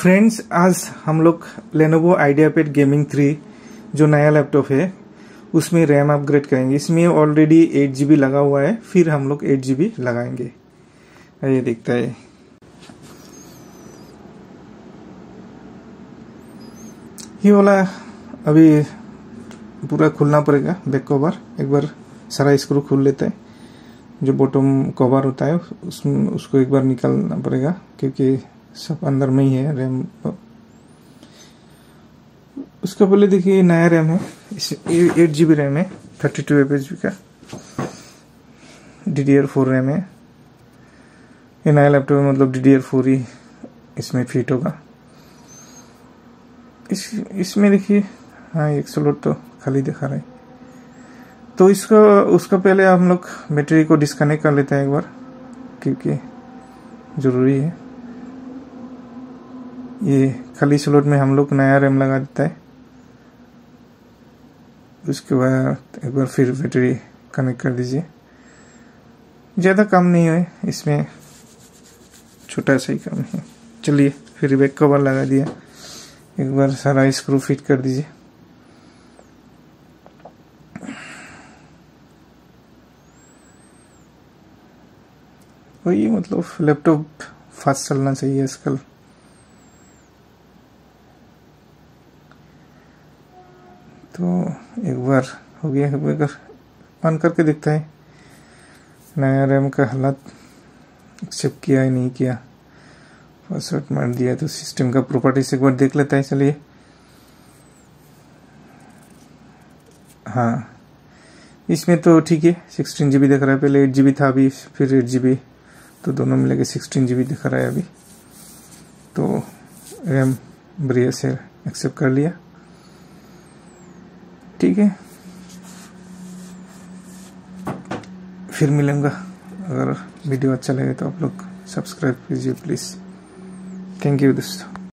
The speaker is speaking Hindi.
फ्रेंड्स, आज हम लोग लेनोवो आइडियापैड गेमिंग 3 जो नया लैपटॉप है उसमें रैम अपग्रेड करेंगे। इसमें ऑलरेडी 8GB लगा हुआ है, फिर हम लोग 8GB लगाएंगे। ये दिखता है। ये वाला अभी पूरा खोलना पड़ेगा। बैक कवर एक बार सारा स्क्रू खोल लेता है। जो बॉटम कवर होता है उसको एक बार निकालना पड़ेगा, क्योंकि सब अंदर में ही है रैम। उसका पहले देखिए नया रैम है, 8GB रैम है, 32 FHP का DDR4 रैम है। ये नया लैपटॉप है, मतलब DDR4 ही इसमें फिट होगा। इसमें देखिए हाँ, एक स्लॉट तो खाली दिखा रहा है। तो उसका पहले हम लोग बैटरी को डिस्कनेक्ट कर लेते हैं एक बार, क्योंकि ज़रूरी है। ये खाली स्लॉट में हम लोग नया रैम लगा देता है। उसके बाद एक बार फिर बैटरी कनेक्ट कर दीजिए। ज़्यादा काम नहीं है इसमें, छोटा सा ही काम है। चलिए फिर बैक कवर लगा दिया। एक बार सारा स्क्रू फिट कर दीजिए। वही मतलब लैपटॉप फास्ट चलना चाहिए आजकल। तो एक बार हो गया, एक बार ऑन करके देखता है नया रैम का हालत एक्सेप्ट किया है नहीं किया। पासवर्ड मार दिया तो सिस्टम का प्रॉपर्टीज एक बार देख लेता है। चलिए हाँ, इसमें तो ठीक है, 16GB दिख रहा है। पहले 8GB था, अभी फिर 8GB, तो दोनों मिलके 16GB दिख रहा है अभी। तो रैम बढ़िया से एक्सेप्ट कर लिया, ठीक है। फिर मिलूंगा। अगर वीडियो अच्छा लगे तो आप लोग सब्सक्राइब कीजिए प्लीज़। थैंक यू दोस्तों।